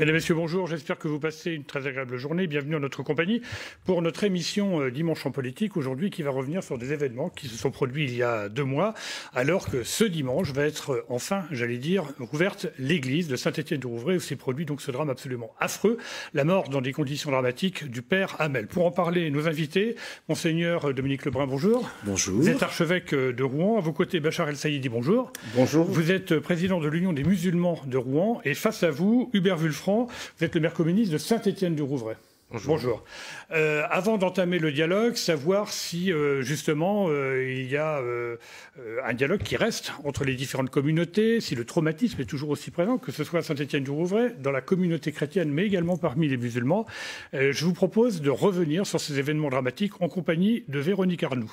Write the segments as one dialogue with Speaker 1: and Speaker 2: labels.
Speaker 1: Mesdames, Messieurs, bonjour. J'espère que vous passez une très agréable journée. Bienvenue en notre compagnie pour notre émission Dimanche en politique, aujourd'hui qui va revenir sur des événements qui se sont produits il y a 2 mois, alors que ce dimanche va être enfin, j'allais dire, ouverte l'église de Saint-Étienne-du-Rouvray où s'est produit donc ce drame absolument affreux, la mort dans des conditions dramatiques du père Hamel. Pour en parler, nos invités, Monseigneur Dominique Lebrun, bonjour.
Speaker 2: Bonjour.
Speaker 1: Vous êtes archevêque de Rouen. À vos côtés, Bachar El Saïdi, bonjour.
Speaker 2: Bonjour.
Speaker 1: Vous êtes président de l'Union des musulmans de Rouen et face à vous, Hubert Wulfranc, vous êtes le maire communiste de Saint-Étienne-du-Rouvray.
Speaker 2: Bonjour.
Speaker 1: Bonjour. Avant d'entamer le dialogue, savoir si justement il y a un dialogue qui reste entre les différentes communautés, si le traumatisme est toujours aussi présent, que ce soit à Saint-Étienne-du-Rouvray, dans la communauté chrétienne, mais également parmi les musulmans. Je vous propose de revenir sur ces événements dramatiques en compagnie de Véronique Arnoux.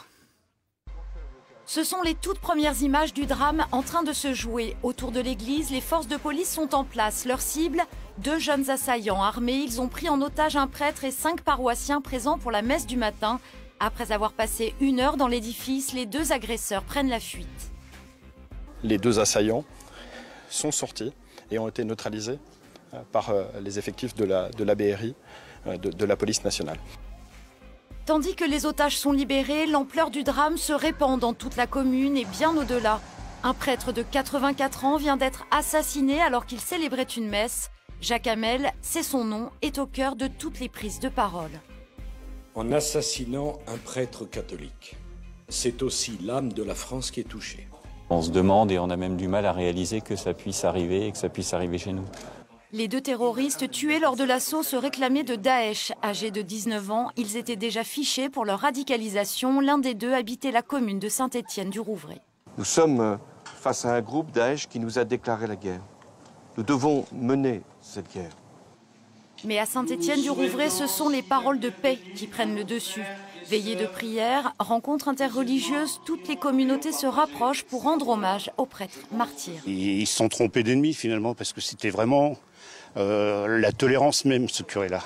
Speaker 3: Ce sont les toutes premières images du drame en train de se jouer. Autour de l'église, les forces de police sont en place. Leur cible, 2 jeunes assaillants armés. Ils ont pris en otage un prêtre et 5 paroissiens présents pour la messe du matin. Après avoir passé 1 heure dans l'édifice, les 2 agresseurs prennent la fuite.
Speaker 4: Les 2 assaillants sont sortis et ont été neutralisés par les effectifs de la BRI, de la police nationale.
Speaker 3: Tandis que les otages sont libérés, l'ampleur du drame se répand dans toute la commune et bien au-delà. Un prêtre de 84 ans vient d'être assassiné alors qu'il célébrait une messe. Jacques Hamel, c'est son nom, est au cœur de toutes les prises de parole.
Speaker 5: En assassinant un prêtre catholique, c'est aussi l'âme de la France qui est touchée.
Speaker 6: On se demande et on a même du mal à réaliser que ça puisse arriver et que ça puisse arriver chez nous.
Speaker 3: Les 2 terroristes tués lors de l'assaut se réclamaient de Daesh. Âgés de 19 ans, ils étaient déjà fichés pour leur radicalisation. L'un des 2 habitait la commune de Saint-Étienne-du-Rouvray.
Speaker 7: Nous sommes face à un groupe Daesh qui nous a déclaré la guerre. Nous devons mener cette guerre.
Speaker 3: Mais à Saint-Étienne-du-Rouvray, ce sont les paroles de paix qui prennent le dessus. Veillées de prière, rencontres interreligieuses, toutes les communautés se rapprochent pour rendre hommage aux prêtres martyrs.
Speaker 8: Ils se sont trompés d'ennemis finalement parce que c'était vraiment la tolérance même, ce curé-là.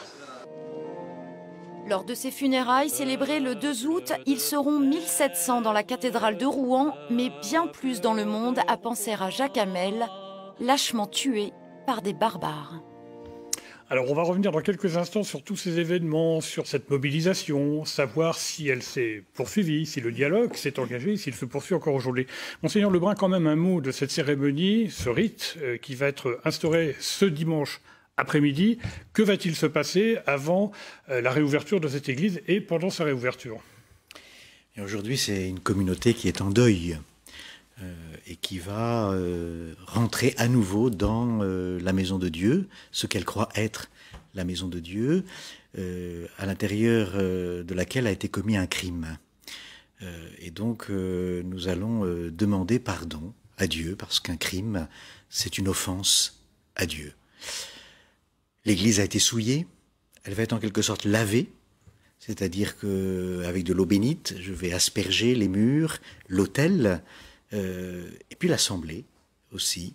Speaker 3: Lors de ces funérailles célébrées le 2 août, ils seront 1700 dans la cathédrale de Rouen, mais bien plus dans le monde à penser à Jacques Hamel, lâchement tué par des barbares.
Speaker 1: Alors, on va revenir dans quelques instants sur tous ces événements, sur cette mobilisation, savoir si elle s'est poursuivie, si le dialogue s'est engagé, s'il se poursuit encore aujourd'hui. Monseigneur Lebrun, quand même un mot de cette cérémonie, ce rite qui va être instauré ce dimanche après-midi. Que va-t-il se passer avant la réouverture de cette église et pendant sa réouverture?
Speaker 2: Aujourd'hui, c'est une communauté qui est en deuil et qui va rentrer à nouveau dans la maison de Dieu, ce qu'elle croit être la maison de Dieu, à l'intérieur de laquelle a été commis un crime. Et donc, nous allons demander pardon à Dieu, parce qu'un crime, c'est une offense à Dieu. L'église a été souillée, elle va être en quelque sorte lavée, c'est-à-dire qu'avec de l'eau bénite, je vais asperger les murs, l'autel, et puis l'assemblée aussi.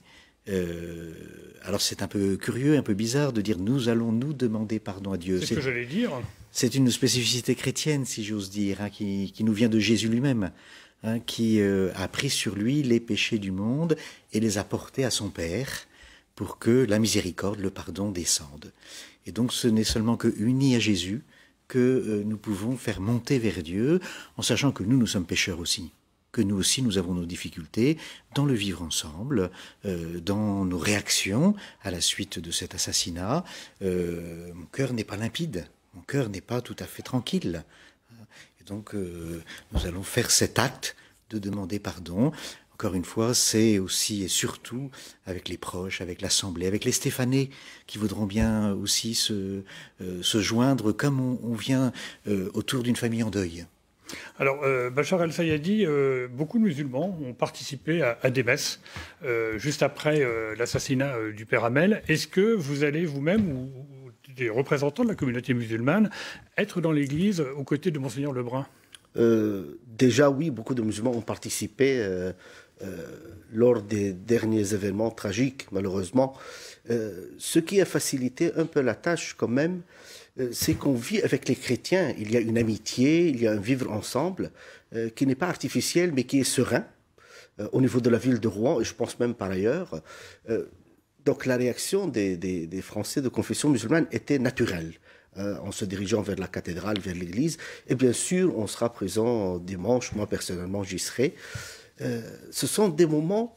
Speaker 2: Alors c'est un peu curieux, un peu bizarre de dire nous allons nous demander pardon à Dieu.
Speaker 1: C'est ce que j'allais dire.
Speaker 2: C'est une spécificité chrétienne, si j'ose dire, qui nous vient de Jésus lui-même, qui a pris sur lui les péchés du monde et les a portés à son Père pour que la miséricorde, le pardon descende. Et donc ce n'est seulement que unis à Jésus que nous pouvons faire monter vers Dieu, en sachant que nous sommes pécheurs aussi, que nous aussi nous avons nos difficultés dans le vivre ensemble, dans nos réactions à la suite de cet assassinat. Mon cœur n'est pas limpide, mon cœur n'est pas tout à fait tranquille. Et donc nous allons faire cet acte de demander pardon. Encore une fois, c'est aussi et surtout avec les proches, avec l'Assemblée, avec les Stéphanés qui voudront bien aussi se joindre comme on vient autour d'une famille en deuil.
Speaker 1: Alors, Bachar El Saïdi, beaucoup de musulmans ont participé à des messes juste après l'assassinat du père Hamel. Est-ce que vous allez vous-même ou des représentants de la communauté musulmane être dans l'église aux côtés de Monseigneur Lebrun?
Speaker 9: Déjà, oui, beaucoup de musulmans ont participé lors des derniers événements tragiques, malheureusement. Ce qui a facilité un peu la tâche quand même, c'est qu'on vit avec les chrétiens. Il y a une amitié, il y a un vivre ensemble qui n'est pas artificiel, mais qui est serein au niveau de la ville de Rouen, et je pense même par ailleurs. Donc la réaction des Français de confession musulmane était naturelle. En se dirigeant vers la cathédrale, vers l'église. Et bien sûr, on sera présent dimanche. Moi, personnellement, j'y serai. Ce sont des moments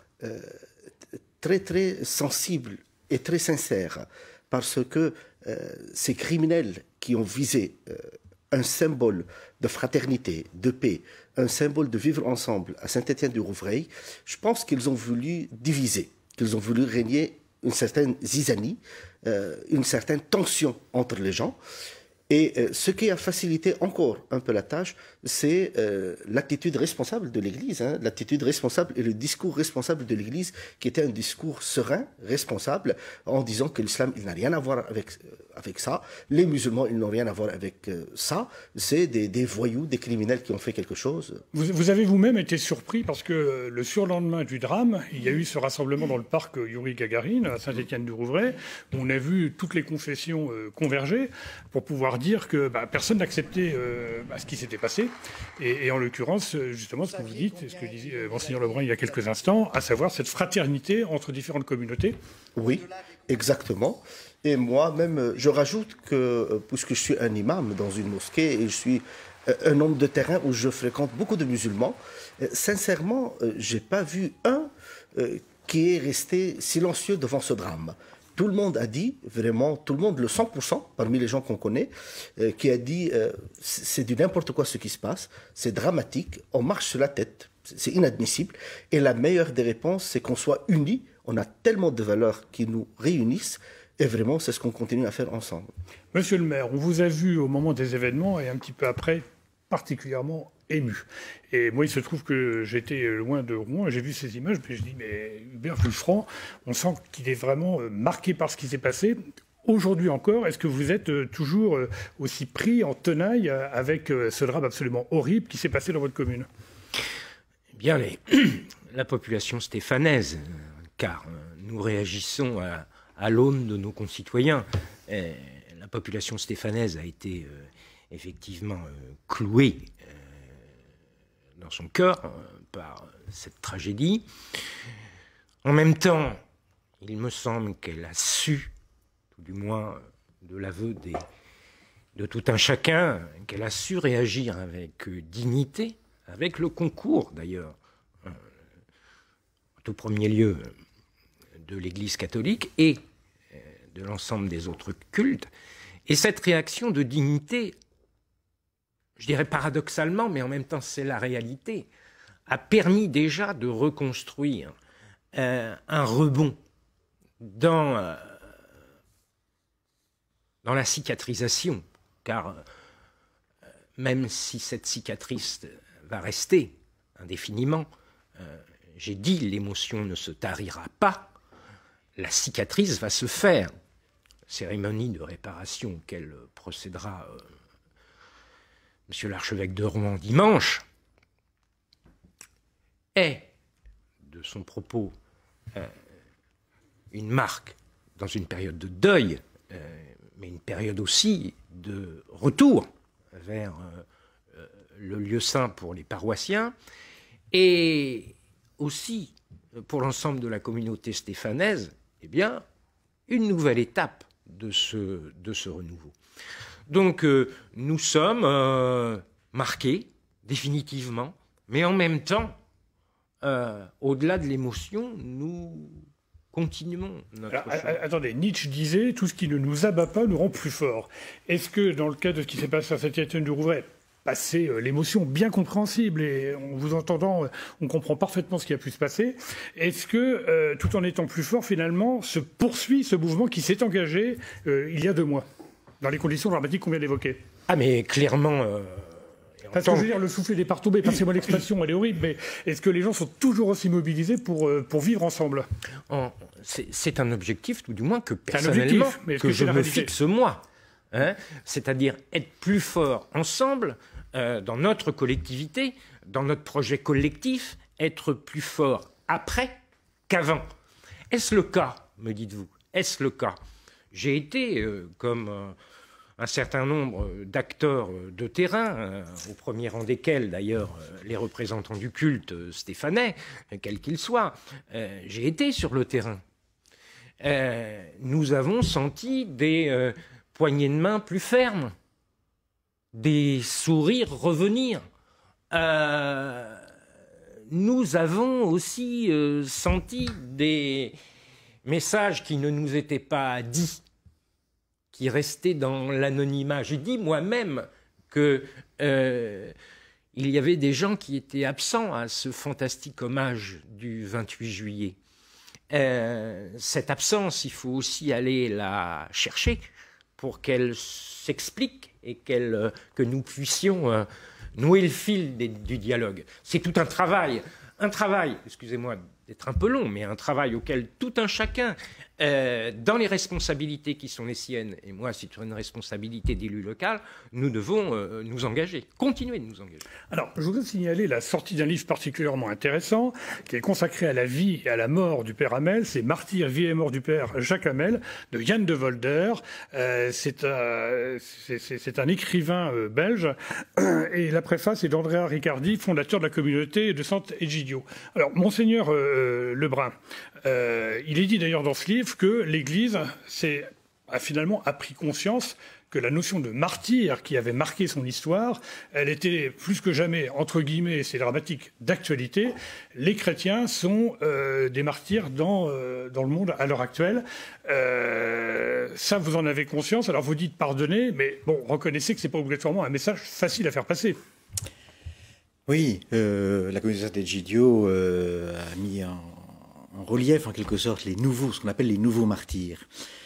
Speaker 9: très, très sensibles et très sincères. Parce que ces criminels qui ont visé un symbole de fraternité, de paix, un symbole de vivre ensemble à Saint-Étienne-du-Rouvray, je pense qu'ils ont voulu diviser, qu'ils ont voulu régner une certaine zizanie, une certaine tension entre les gens. Et ce qui a facilité encore un peu la tâche, c'est l'attitude responsable de l'Église, l'attitude responsable et le discours responsable de l'Église, qui était un discours serein, responsable, en disant que l'islam, il n'a rien à voir avec ça. Les musulmans, ils n'ont rien à voir avec ça. C'est des voyous, des criminels qui ont fait quelque chose.
Speaker 1: Vous avez vous-même été surpris parce que le surlendemain du drame, il y a eu ce rassemblement dans le parc Youri Gagarine, à Saint-Étienne-du-Rouvray, où on a vu toutes les confessions converger pour pouvoir dire que personne n'acceptait ce qui s'était passé. Et en l'occurrence, justement, ce que vous dites, ce que disait Monseigneur Lebrun il y a quelques instants, à savoir cette fraternité entre différentes communautés.
Speaker 9: Oui, exactement. Et moi-même, je rajoute que, puisque je suis un imam dans une mosquée et je suis un homme de terrain où je fréquente beaucoup de musulmans, sincèrement, je n'ai pas vu un qui est resté silencieux devant ce drame. Tout le monde a dit, vraiment, tout le monde, le 100% parmi les gens qu'on connaît, qui a dit c'est du n'importe quoi ce qui se passe, c'est dramatique, on marche sur la tête, c'est inadmissible. Et la meilleure des réponses, c'est qu'on soit unis, on a tellement de valeurs qui nous réunissent, et vraiment, c'est ce qu'on continue à faire ensemble.
Speaker 1: Monsieur le maire, on vous a vu au moment des événements et un petit peu après, particulièrement ému. Et moi, il se trouve que j'étais loin de Rouen, et j'ai vu ces images, puis je dis, mais Hubert Fulfranc, on sent qu'il est vraiment marqué par ce qui s'est passé. Aujourd'hui encore, est-ce que vous êtes toujours aussi pris en tenaille avec ce drame absolument horrible qui s'est passé dans votre commune?
Speaker 10: Eh bien, la population stéphanaise, car nous réagissons à l'aune de nos concitoyens. La population stéphanaise a été effectivement clouée dans son cœur par cette tragédie. En même temps, il me semble qu'elle a su, tout du moins de l'aveu de tout un chacun, qu'elle a su réagir avec dignité, avec le concours d'ailleurs, en tout premier lieu de l'Église catholique et de l'ensemble des autres cultes. Et cette réaction de dignité, je dirais paradoxalement, mais en même temps c'est la réalité, a permis déjà de reconstruire un rebond dans la cicatrisation, car même si cette cicatrice va rester indéfiniment, j'ai dit l'émotion ne se tarira pas, la cicatrice va se faire. Cérémonie de réparation auquel procédera Monsieur l'archevêque de Rouen dimanche est, de son propos, une marque dans une période de deuil, mais une période aussi de retour vers le lieu saint pour les paroissiens, et aussi pour l'ensemble de la communauté stéphanaise, eh bien, une nouvelle étape de ce renouveau. Donc, nous sommes marqués, définitivement, mais en même temps, au-delà de l'émotion, nous continuons notre chemin.
Speaker 1: Attendez, Nietzsche disait « Tout ce qui ne nous abat pas nous rend plus forts ». Est-ce que, dans le cas de ce qui s'est passé à Saint-Étienne-du-Rouvray, passer l'émotion bien compréhensible, et en vous entendant, on comprend parfaitement ce qui a pu se passer, est-ce que, tout en étant plus fort, finalement, se poursuit ce mouvement qui s'est engagé il y a 2 mois, dans les conditions dramatiques qu'on vient d'évoquer?
Speaker 10: Ah mais clairement...
Speaker 1: Parce que je veux dire, le soufflet n'est pas retombé, passez-moi l'expression, elle est horrible, mais est-ce que les gens sont toujours aussi mobilisés pour vivre ensemble?
Speaker 10: C'est un objectif, tout du moins, que personnellement, que je me fixe moi. Hein, c'est-à-dire être plus fort ensemble dans notre collectivité, dans notre projet collectif, être plus fort après qu'avant. Est-ce le cas, me dites-vous? Est-ce le cas? J'ai été, comme un certain nombre d'acteurs de terrain, au premier rang desquels d'ailleurs les représentants du culte stéphanais, quels qu'ils soient, j'ai été sur le terrain. nous avons senti des poignées de main plus fermes, des sourires revenir. Nous avons aussi senti des messages qui ne nous étaient pas dits, qui restaient dans l'anonymat. J'ai dit moi-même que il y avait des gens qui étaient absents à ce fantastique hommage du 28 juillet. Cette absence, il faut aussi aller la chercher pour qu'elle s'explique et que nous puissions nouer le fil du dialogue. C'est tout un travail, excusez-moi d'être un peu long, mais un travail auquel tout un chacun, dans les responsabilités qui sont les siennes, et moi c'est une responsabilité d'élu local, nous devons nous engager, continuer de nous engager.
Speaker 1: Alors, je voudrais signaler la sortie d'un livre particulièrement intéressant, qui est consacré à la vie et à la mort du père Hamel. C'est Martyr, vie et mort du père Jacques Hamel, de Yann de Volder. C'est un écrivain belge, et la préface est d'Andrea Riccardi, fondateur de la communauté de Sant'Egidio. Alors, Monseigneur Lebrun, il est dit d'ailleurs dans ce livre que l'Église a finalement pris conscience que la notion de martyr qui avait marqué son histoire, elle était plus que jamais, entre guillemets, c'est dramatique, d'actualité. Les chrétiens sont des martyrs dans le monde à l'heure actuelle. Ça, vous en avez conscience. Alors vous dites pardonner, mais bon, reconnaissez que c'est pas obligatoirement un message facile à faire passer.
Speaker 2: Oui, la communauté d'Egidio a mis en relief, en quelque sorte, ce qu'on appelle les nouveaux martyrs.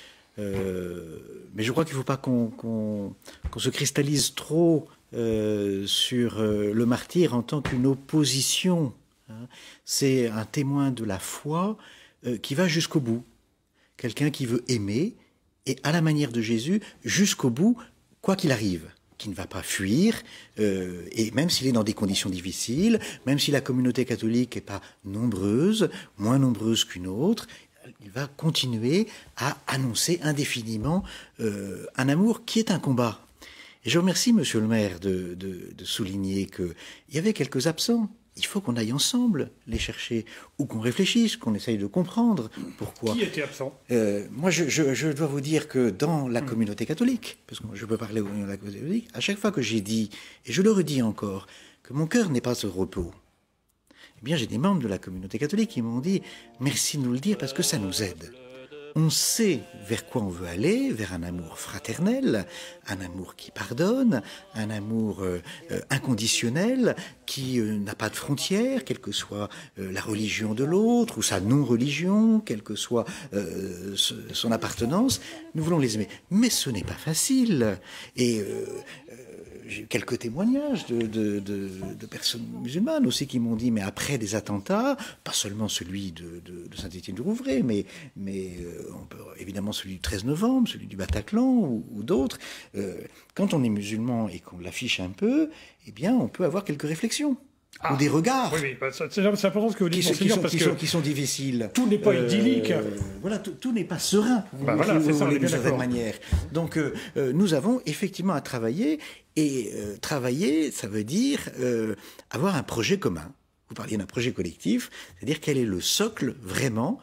Speaker 2: Mais je crois qu'il ne faut pas qu'on se cristallise trop sur le martyr en tant qu'une opposition. Hein. C'est un témoin de la foi qui va jusqu'au bout. Quelqu'un qui veut aimer, et à la manière de Jésus, jusqu'au bout, quoi qu'il arrive. Qui ne va pas fuir, et même s'il est dans des conditions difficiles, même si la communauté catholique n'est pas nombreuse, moins nombreuse qu'une autre, il va continuer à annoncer indéfiniment un amour qui est un combat. Et je remercie Monsieur le maire de souligner qu'il y avait quelques absents. Il faut qu'on aille ensemble les chercher, ou qu'on réfléchisse, qu'on essaye de comprendre pourquoi.
Speaker 1: Qui était absent?
Speaker 2: Moi, je dois vous dire que dans la communauté catholique, parce que je peux parler au nom de la communauté catholique, à chaque fois que j'ai dit, et je le redis encore, que mon cœur n'est pas au repos, eh bien, j'ai des membres de la communauté catholique qui m'ont dit « Merci de nous le dire parce que ça nous aide ». On sait vers quoi on veut aller, vers un amour fraternel, un amour qui pardonne, un amour inconditionnel, qui n'a pas de frontières, quelle que soit la religion de l'autre, ou sa non-religion, quelle que soit son appartenance. Nous voulons les aimer. Mais ce n'est pas facile. Et j'ai eu quelques témoignages de personnes musulmanes aussi qui m'ont dit, mais après des attentats, pas seulement celui de Saint-Étienne-du-Rouvray, mais on peut, évidemment celui du 13 novembre, celui du Bataclan ou d'autres, quand on est musulman et qu'on l'affiche un peu, eh bien on peut avoir quelques réflexions. Ou des regards.
Speaker 1: Oui, c'est important ce que vous dites,
Speaker 2: qui sont difficiles.
Speaker 1: Tout n'est pas idyllique.
Speaker 2: Voilà, tout n'est pas serein.
Speaker 1: Voilà, c'est ça,
Speaker 2: d'une certaine manière. Donc, nous avons effectivement à travailler. Et travailler, ça veut dire avoir un projet commun. Vous parliez d'un projet collectif, c'est-à-dire quel est le socle vraiment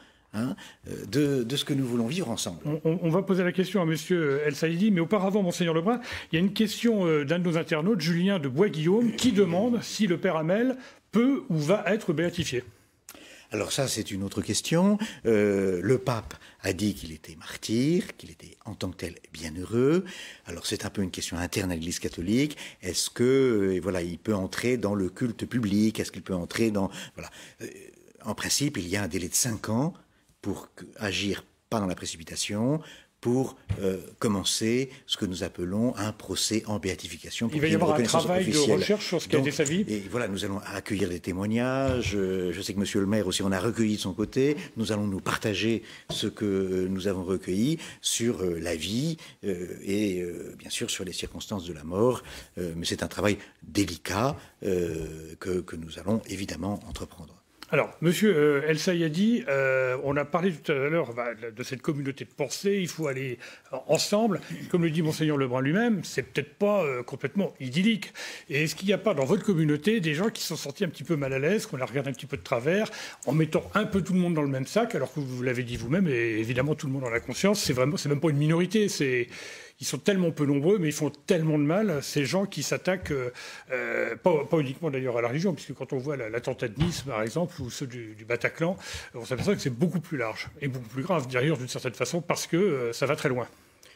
Speaker 2: de ce que nous voulons vivre ensemble.
Speaker 1: On va poser la question à Monsieur El Saïdi, mais auparavant, Monseigneur Lebrun, il y a une question d'un de nos internautes, Julien de Bois-Guillaume, qui demande si le père Hamel peut ou va être béatifié.
Speaker 2: Alors ça, c'est une autre question. Le pape a dit qu'il était martyr, qu'il était en tant que tel bienheureux. Alors c'est un peu une question interne à l'Église catholique. Est-ce que, voilà, il peut entrer dans le culte public? Est-ce qu'il peut entrer dans... Voilà. En principe, il y a un délai de 5 ans pour agir pas dans la précipitation, pour commencer ce que nous appelons un procès en béatification.
Speaker 1: Il va y avoir un travail de recherche sur ce qu'a été sa vie.
Speaker 2: Et voilà, nous allons accueillir des témoignages. Je sais que Monsieur le maire aussi en a recueilli de son côté. Nous allons nous partager ce que nous avons recueilli sur la vie et bien sûr sur les circonstances de la mort. Mais c'est un travail délicat que nous allons évidemment entreprendre.
Speaker 1: Alors, Monsieur El Sayadi, on a parlé tout à l'heure de cette communauté de pensée, il faut aller ensemble. Comme le dit Monseigneur Lebrun lui-même, c'est peut-être pas complètement idyllique. Et est-ce qu'il n'y a pas dans votre communauté des gens qui sont sentis un petit peu mal à l'aise, qu'on a regardé un petit peu de travers, en mettant un peu tout le monde dans le même sac, alors que vous l'avez dit vous-même, et évidemment tout le monde en a conscience, c'est même pas une minorité, ils sont tellement peu nombreux, mais ils font tellement de mal, ces gens qui s'attaquent, pas uniquement d'ailleurs à la religion, puisque quand on voit l'attentat de Nice, par exemple, ou ceux du Bataclan, on s'aperçoit que c'est beaucoup plus large et beaucoup plus grave, d'ailleurs, d'une certaine façon, parce que ça va très loin.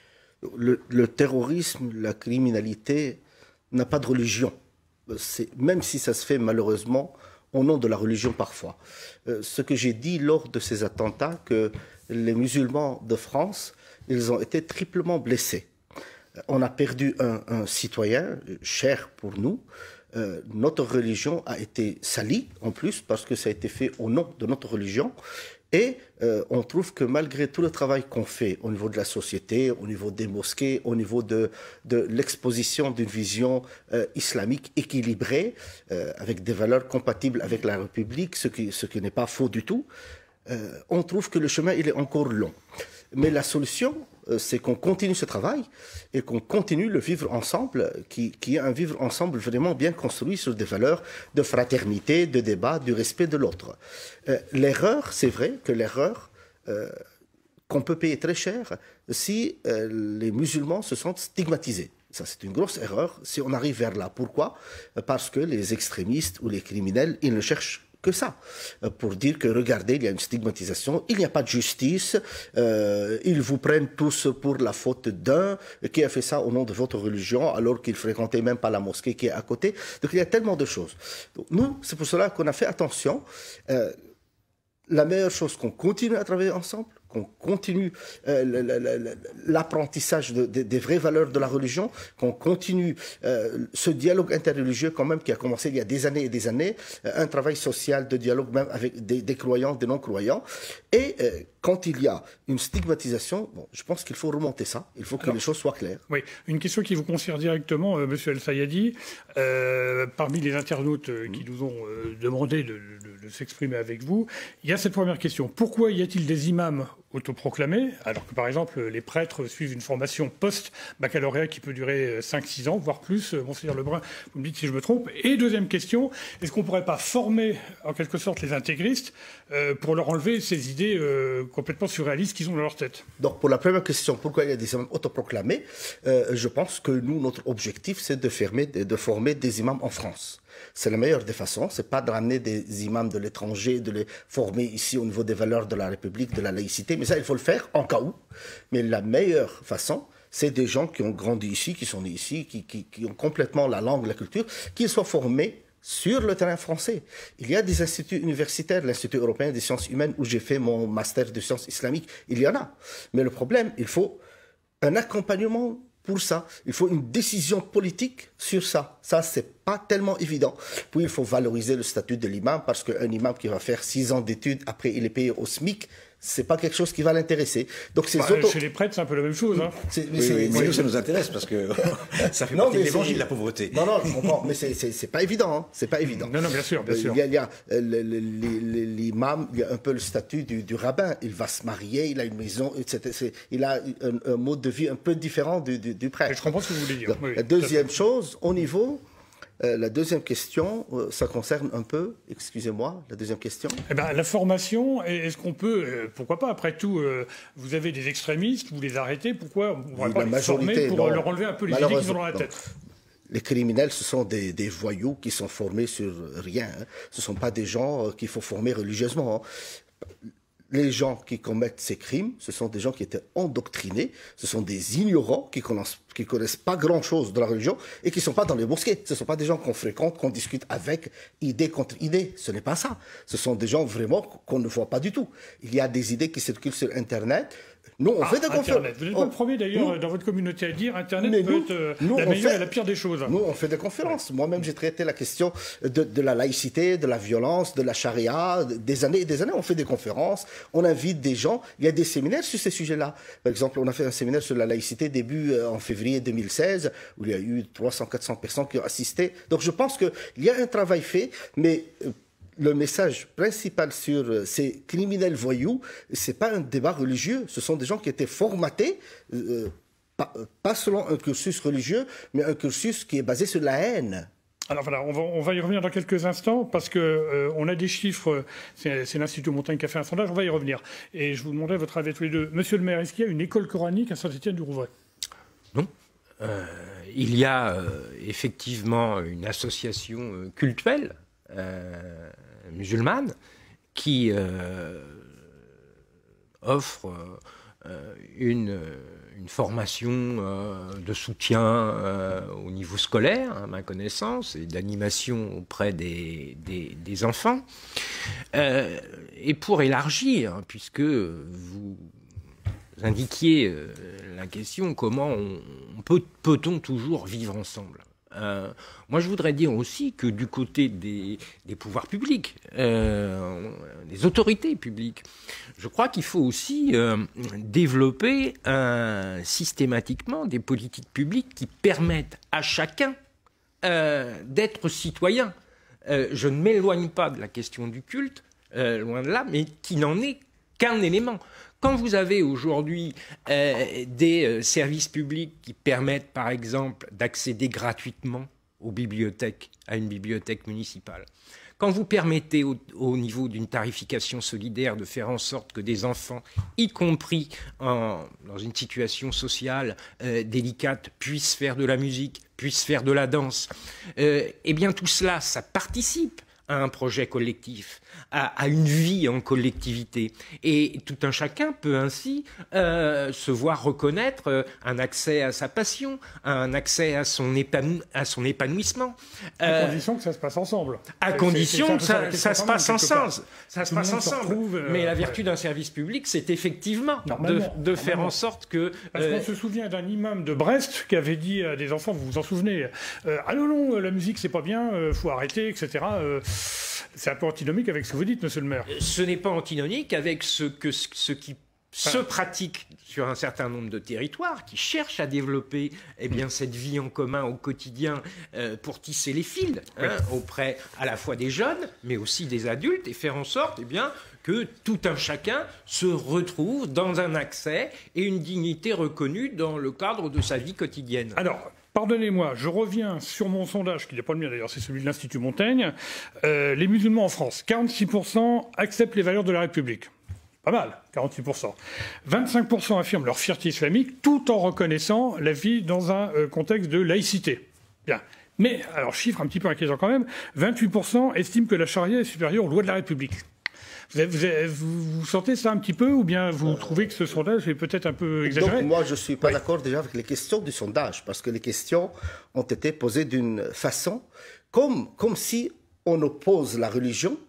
Speaker 9: Le terrorisme, la criminalité n'a pas de religion. Même si ça se fait malheureusement au nom de la religion parfois. Ce que j'ai dit lors de ces attentats, que les musulmans de France, ils ont été triplement blessés. On a perdu un citoyen cher pour nous. Notre religion a été salie en plus parce que ça a été fait au nom de notre religion. Et on trouve que malgré tout le travail qu'on fait au niveau de la société, au niveau des mosquées, au niveau de l'exposition d'une vision islamique équilibrée, avec des valeurs compatibles avec la République, ce qui n'est pas faux du tout, on trouve que le chemin il est encore long. Mais la solution, c'est qu'on continue ce travail et qu'on continue le vivre ensemble, qui est un vivre ensemble vraiment bien construit sur des valeurs de fraternité, de débat, du respect de l'autre. L'erreur, c'est vrai que l'erreur qu'on peut payer très cher si les musulmans se sentent stigmatisés. Ça, c'est une grosse erreur si on arrive vers là. Pourquoi? Parce que les extrémistes ou les criminels, ils ne cherchent que ça, pour dire que regardez, il y a une stigmatisation, il n'y a pas de justice, ils vous prennent tous pour la faute d'un qui a fait ça au nom de votre religion alors qu'il fréquentait même pas la mosquée qui est à côté. Donc il y a tellement de choses. Donc, nous, c'est pour cela qu'on a fait attention. La meilleure chose, qu'on continue à travailler ensemble, qu'on continue l'apprentissage des vraies valeurs de la religion, qu'on continue ce dialogue interreligieux quand même qui a commencé il y a des années et des années, un travail social de dialogue même avec des croyants, des non-croyants. Et quand il y a une stigmatisation, bon, je pense qu'il faut remonter ça, il faut que les choses soient claires.
Speaker 1: Oui, une question qui vous concerne directement, Monsieur El Sayadi. Parmi les internautes qui nous ont demandé de s'exprimer avec vous, il y a cette première question. Pourquoi y a-t-il des imams autoproclamés, alors que par exemple les prêtres suivent une formation post-baccalauréat qui peut durer 5-6 ans, voire plus, Monseigneur Lebrun, vous me dites si je me trompe. Et deuxième question, est-ce qu'on ne pourrait pas former en quelque sorte les intégristes pour leur enlever ces idées complètement surréalistes qu'ils ont dans leur tête?
Speaker 9: Donc pour la première question, pourquoi il y a des imams autoproclamés, je pense que nous, notre objectif, c'est de former des imams en France. C'est la meilleure des façons, c'est pas de ramener des imams de l'étranger, de les former ici au niveau des valeurs de la République, de la laïcité, mais ça il faut le faire en cas où. Mais la meilleure façon, c'est des gens qui ont grandi ici, qui sont nés ici, qui ont complètement la langue, la culture, qu'ils soient formés sur le terrain français. Il y a des instituts universitaires, l'Institut européen des sciences humaines où j'ai fait mon master de sciences islamiques, il y en a. Mais le problème, il faut un accompagnement pour ça. Il faut une décision politique sur ça. Ça, c'est pas tellement évident. Puis, il faut valoriser le statut de l'imam parce qu'un imam qui va faire 6 ans d'études, après, il est payé au SMIC, c'est pas quelque chose qui va l'intéresser. Donc,
Speaker 1: chez les prêtres, c'est un peu la même chose. Hein.
Speaker 11: Mais nous, ça nous intéresse parce que ça fait partie de l'évangile de la pauvreté.
Speaker 9: Non, je comprends, mais c'est pas évident. Hein. C'est pas évident.
Speaker 1: Non, bien sûr, bien sûr.
Speaker 9: Il y a l'imam, il y a un peu le statut du rabbin. Il va se marier, il a une maison, etc. Il a un mode de vie un peu différent du prêtre.
Speaker 1: Je comprends ce que vous voulez dire.
Speaker 9: Oui, la deuxième chose, au niveau... la deuxième question, ça concerne un peu, excusez-moi, la deuxième question.
Speaker 1: Eh ben, la formation, est-ce qu'on peut, pourquoi pas, après tout, vous avez des extrémistes, vous les arrêtez, pourquoi on ne pourrait pas les former pour leur enlever un peu les idées qu'ils ont dans la tête?
Speaker 9: Les criminels, ce sont des voyous qui sont formés sur rien. Hein. Ce ne sont pas des gens qu'il faut former religieusement. Hein. Les gens qui commettent ces crimes, ce sont des gens qui étaient endoctrinés, ce sont des ignorants qui connaissent pas grand-chose de la religion et qui ne sont pas dans les mosquées. Ce ne sont pas des gens qu'on fréquente, qu'on discute avec, idée contre idée. Ce n'est pas ça. Ce sont des gens vraiment qu'on ne voit pas du tout. Il y a des idées qui circulent sur Internet. Nous, on fait des conférences.
Speaker 1: Vous n'êtes pas le premier, d'ailleurs, dans votre communauté à dire Internet peut être la meilleure et la pire des choses.
Speaker 9: Nous, on fait des conférences. Moi-même, j'ai traité la question de la laïcité, de la violence, de la charia. Des années et des années, on fait des conférences. On invite des gens. Il y a des séminaires sur ces sujets-là. Par exemple, on a fait un séminaire sur la laïcité début en février 2016, où il y a eu 300-400 personnes qui ont assisté. Donc, je pense qu'il y a un travail fait, mais... le message principal sur ces criminels voyous, ce n'est pas un débat religieux. Ce sont des gens qui étaient formatés, pas selon un cursus religieux, mais un cursus qui est basé sur la haine.
Speaker 1: Alors voilà, on va y revenir dans quelques instants parce que on a des chiffres. C'est l'Institut Montaigne qui a fait un sondage. On va y revenir. Et je vous demanderai votre avis tous les deux. Monsieur le maire, est-ce qu'il y a une école coranique à Saint-Étienne-du-Rouvray?
Speaker 10: Non. Il y a effectivement une association cultuelle musulmane qui offre une formation de soutien au niveau scolaire, à ma connaissance, et d'animation auprès des enfants. Et pour élargir, puisque vous indiquiez la question, comment peut-on toujours vivre ensemble? Moi, je voudrais dire aussi que du côté des pouvoirs publics, des autorités publiques, je crois qu'il faut aussi développer systématiquement des politiques publiques qui permettent à chacun d'être citoyen. Je ne m'éloigne pas de la question du culte, loin de là, mais qui n'en est qu'un élément. Quand vous avez aujourd'hui des services publics qui permettent, par exemple, d'accéder gratuitement aux bibliothèques, à une bibliothèque municipale, quand vous permettez au niveau d'une tarification solidaire de faire en sorte que des enfants, y compris dans une situation sociale délicate, puissent faire de la musique, puissent faire de la danse, eh bien tout cela, ça participe à un projet collectif, à une vie en collectivité. Et tout un chacun peut ainsi se voir reconnaître un accès à sa passion, un accès à son épanouissement.
Speaker 1: À condition que ça se passe ensemble.
Speaker 10: À condition que ça se passe ensemble. Ça se passe ensemble. Mais la vertu d'un service public, c'est effectivement de faire en sorte que...
Speaker 1: Parce qu'on se souvient d'un imam de Brest qui avait dit à des enfants, vous vous en souvenez, ah non, la musique c'est pas bien, faut arrêter, etc. C'est un peu antinomique avec ce que vous dites, monsieur le maire.
Speaker 10: Ce n'est pas antinomique avec ce qui se pratique sur un certain nombre de territoires, qui cherchent à développer cette vie en commun au quotidien pour tisser les fils auprès à la fois des jeunes, mais aussi des adultes, et faire en sorte que tout un chacun se retrouve dans un accès et une dignité reconnue dans le cadre de sa vie quotidienne.
Speaker 1: Alors, pardonnez-moi, je reviens sur mon sondage, qui n'est pas le mien d'ailleurs, c'est celui de l'Institut Montaigne. Les musulmans en France, 46% acceptent les valeurs de la République. Pas mal, 46%. 25% affirment leur fierté islamique, tout en reconnaissant la vie dans un contexte de laïcité. Bien. Mais, alors chiffre un petit peu inquiétant quand même, 28% estiment que la charia est supérieure aux lois de la République. Vous sentez ça un petit peu, ou bien vous trouvez que ce sondage est peut-être un peu exagéré?
Speaker 9: Donc moi, je ne suis pas d'accord déjà avec les questions du sondage, parce que les questions ont été posées d'une façon comme si on oppose la religion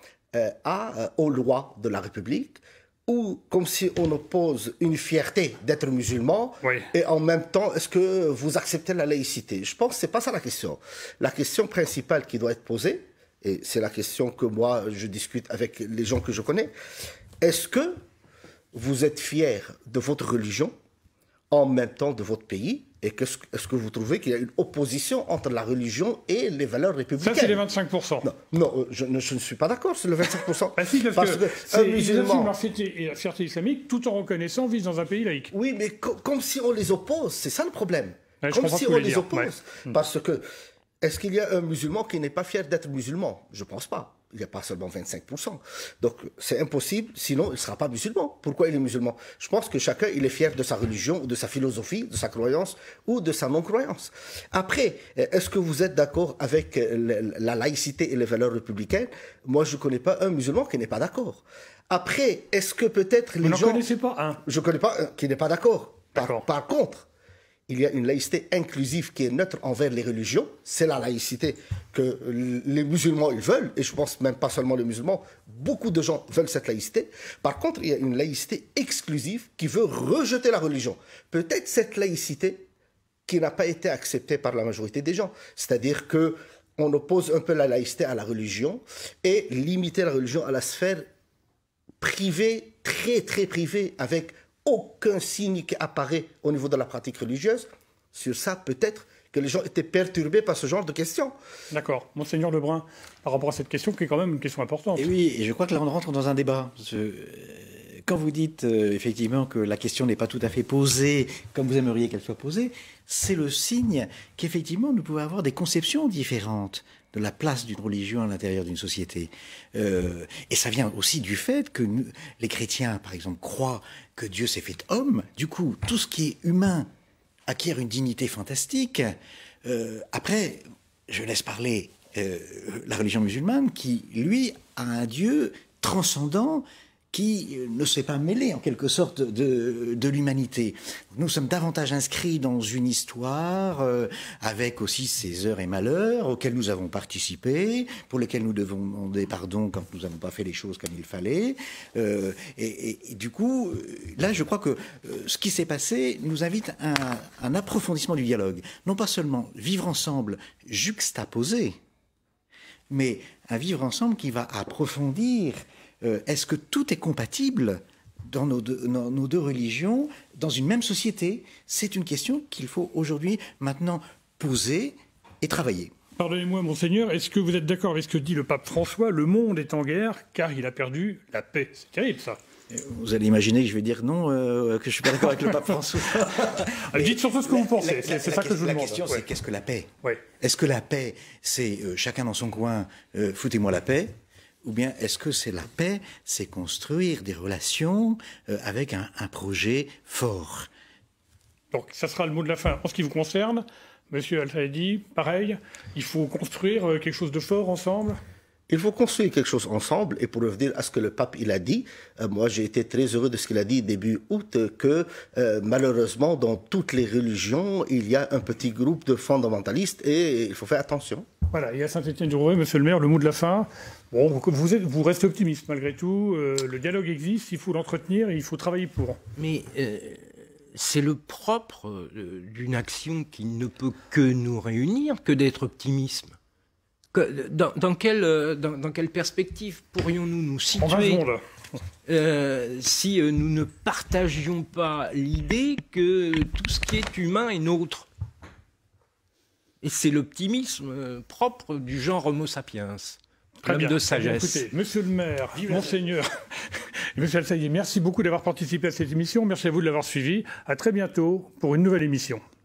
Speaker 9: aux lois de la République, ou comme si on oppose une fierté d'être musulman, et en même temps, est-ce que vous acceptez la laïcité? Je pense que ce n'est pas ça la question. La question principale qui doit être posée, et c'est la question que moi, je discute avec les gens que je connais. Est-ce que vous êtes fier de votre religion en même temps de votre pays? Et est-ce que vous trouvez qu'il y a une opposition entre la religion et les valeurs républicaines?
Speaker 1: Ça, c'est les 25%.
Speaker 9: Non, je ne suis pas d'accord sur le 25%.
Speaker 1: Si, parce que c'est musulman... la fierté islamique, tout en reconnaissant, vivent dans un pays laïque.
Speaker 9: Oui, mais comme si on les oppose. C'est ça le problème. Comme si on les oppose. Parce que... Est-ce qu'il y a un musulman qui n'est pas fier d'être musulman? Je ne pense pas. Il n'y a pas seulement 25%. Donc, c'est impossible, sinon il ne sera pas musulman. Pourquoi il est musulman? Je pense que chacun, il est fier de sa religion, de sa philosophie, de sa croyance ou de sa non-croyance. Après, est-ce que vous êtes d'accord avec la laïcité et les valeurs républicaines? Moi, je ne connais pas un musulman qui n'est pas d'accord. Après, est-ce que peut-être les gens...
Speaker 1: Vous n'en connaissez pas un?
Speaker 9: Je ne connais pas un qui n'est pas d'accord. Par contre... il y a une laïcité inclusive qui est neutre envers les religions. C'est la laïcité que les musulmans ils veulent, et je pense même pas seulement les musulmans, beaucoup de gens veulent cette laïcité. Par contre, il y a une laïcité exclusive qui veut rejeter la religion. Peut-être cette laïcité qui n'a pas été acceptée par la majorité des gens. C'est-à-dire qu'on oppose un peu la laïcité à la religion et limiter la religion à la sphère privée, très très privée, avec aucun signe qui apparaît au niveau de la pratique religieuse. Sur ça, peut-être que les gens étaient perturbés par ce genre de questions.
Speaker 1: D'accord. Monseigneur Lebrun, par rapport à cette question, qui est quand même une question importante.
Speaker 2: Et oui, et je crois que là, on rentre dans un débat. Quand vous dites effectivement que la question n'est pas tout à fait posée comme vous aimeriez qu'elle soit posée, c'est le signe qu'effectivement, nous pouvons avoir des conceptions différentes de la place d'une religion à l'intérieur d'une société. Et ça vient aussi du fait que les chrétiens, par exemple, croient que Dieu s'est fait homme. Du coup, tout ce qui est humain acquiert une dignité fantastique. Après, je laisse parler la religion musulmane qui, lui, a un Dieu transcendant qui ne s'est pas mêlé en quelque sorte de l'humanité. Nous sommes davantage inscrits dans une histoire avec aussi ses heures et malheurs auxquels nous avons participé, pour lesquels nous devons demander pardon quand nous n'avons pas fait les choses comme il fallait. Et du coup, là je crois que ce qui s'est passé nous invite à un approfondissement du dialogue. Non pas seulement vivre ensemble juxtaposé, mais un vivre ensemble qui va approfondir. Est-ce que tout est compatible dans nos deux religions, dans une même société? C'est une question qu'il faut aujourd'hui, maintenant, poser et travailler.
Speaker 1: Pardonnez-moi, Monseigneur, est-ce que vous êtes d'accord avec ce que dit le pape François? Le monde est en guerre car il a perdu la paix. C'est terrible, ça.
Speaker 2: Vous allez imaginer que je vais dire non, que je ne suis pas d'accord avec le pape François.
Speaker 1: Dites surtout ce que vous pensez, c'est ça que je vous demande.
Speaker 2: La question, c'est qu'est-ce que la paix?
Speaker 1: Ouais.
Speaker 2: Est-ce que la paix, c'est chacun dans son coin, foutez-moi la paix? Ou bien est-ce que c'est la paix, c'est construire des relations avec un projet fort?
Speaker 1: Donc ça sera le mot de la fin. En ce qui vous concerne, Monsieur Al-Saadi, pareil, il faut construire quelque chose de fort ensemble?
Speaker 9: Il faut construire quelque chose ensemble, et pour revenir à ce que le pape il a dit, moi j'ai été très heureux de ce qu'il a dit début août, que malheureusement dans toutes les religions, il y a un petit groupe de fondamentalistes et il faut faire attention.
Speaker 1: Voilà, et à Saint-Étienne-du-Rouvray, Monsieur le maire, le mot de la fin. Bon, vous restez optimiste malgré tout, le dialogue existe, il faut l'entretenir et il faut travailler pour.
Speaker 10: Mais c'est le propre d'une action qui ne peut que nous réunir, que d'être optimisme. Dans quelle perspective pourrions-nous nous situer si nous ne partagions pas l'idée que tout ce qui est humain est nôtre? Et c'est l'optimisme propre du genre Homo sapiens, l'homme de sagesse.
Speaker 1: Écoutez, Monsieur le maire, Monseigneur, Monsieur Al-Saadi, merci beaucoup d'avoir participé à cette émission. Merci à vous de l'avoir suivi. À très bientôt pour une nouvelle émission.